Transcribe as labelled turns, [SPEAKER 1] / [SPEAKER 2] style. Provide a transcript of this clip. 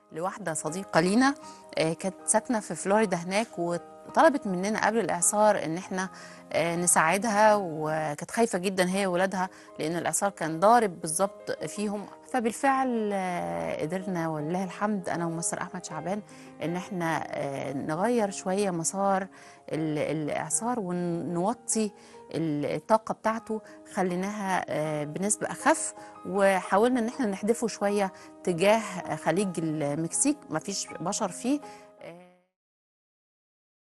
[SPEAKER 1] لواحدة صديقة لينا كانت ساكنة في فلوريدا هناك، وطلبت مننا قبل الإعصار إن احنا نساعدها، وكانت خايفة جدا هي وولادها لأن الإعصار كان ضارب بالظبط فيهم. فبالفعل قدرنا ولله الحمد أنا ومستر أحمد شعبان إن احنا نغير شوية مسار الإعصار ونوطي الطاقة بتاعته، خليناها بنسبة أخف، وحاولنا إن احنا نحدفه شوية تجاه خليج المكسيك، مفيش بشر فيه،